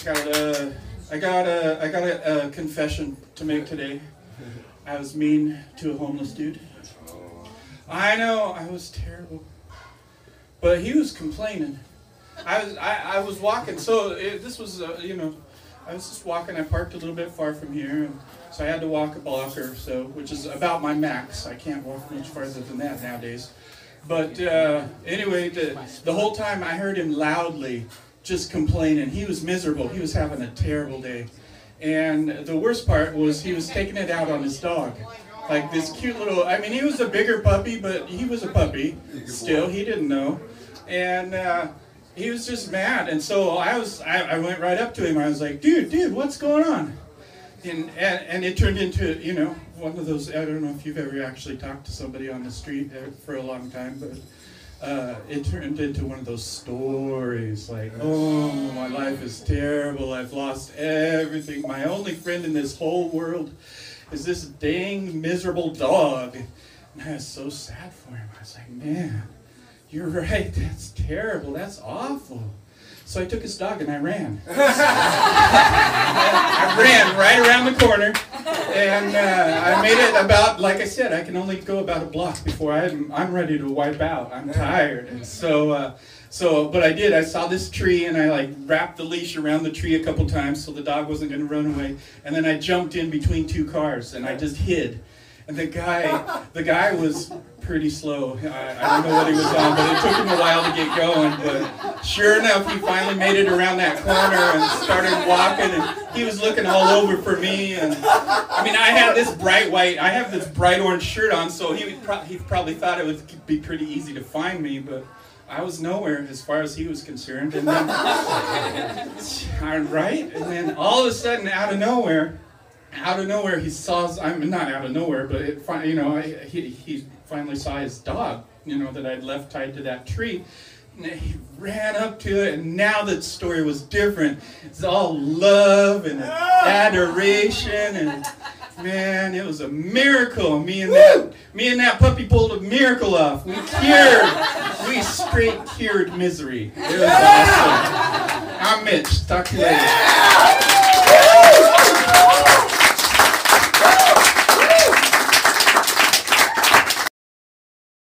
I got a confession to make today. I was mean to a homeless dude. I know, I was terrible. But he was complaining. I was walking, so this was, I was just walking. I parked a little bit far from here, and so I had to walk a block or so, which is about my max. I can't walk much farther than that nowadays. But anyway, the whole time I heard him loudly just complaining. He was miserable. He was having a terrible day. And the worst part was he was taking it out on his dog. Like this cute little, I mean, he was a bigger puppy, but he was a puppy still. He didn't know. And he was just mad. And so I went right up to him. I was like, dude, what's going on? And it turned into, one of those, I don't know if you've ever actually talked to somebody on the street for a long time, but it turned into one of those stories like, oh, my life is terrible. I've lost everything. My only friend in this whole world is this dang miserable dog. And I was so sad for him. I was like, man, you're right. That's terrible. That's awful. So I took his dog and I ran. I ran right around the corner, and I made it about, like I said, I can only go about a block before I'm ready to wipe out. I'm tired. And but I did. I saw this tree, and I wrapped the leash around the tree a couple times so the dog wasn't going to run away. And then I jumped in between two cars, and I just hid. And the guy was pretty slow. I don't know what he was on, but it took him a while to get going. But sure enough, he finally made it around that corner and started walking. And he was looking all over for me. And I mean, I have this bright orange shirt on, so he probably thought it would be pretty easy to find me. But I was nowhere as far as he was concerned. And then, right? And then all of a sudden, out of nowhere, he saw, not out of nowhere, but he finally saw his dog, that I'd left tied to that tree. And he ran up to it, and now the story was different. It's all love and adoration, and man, it was a miracle. Me and that puppy pulled a miracle off. We straight cured misery. It was awesome. I'm Mitch. Talk to you later.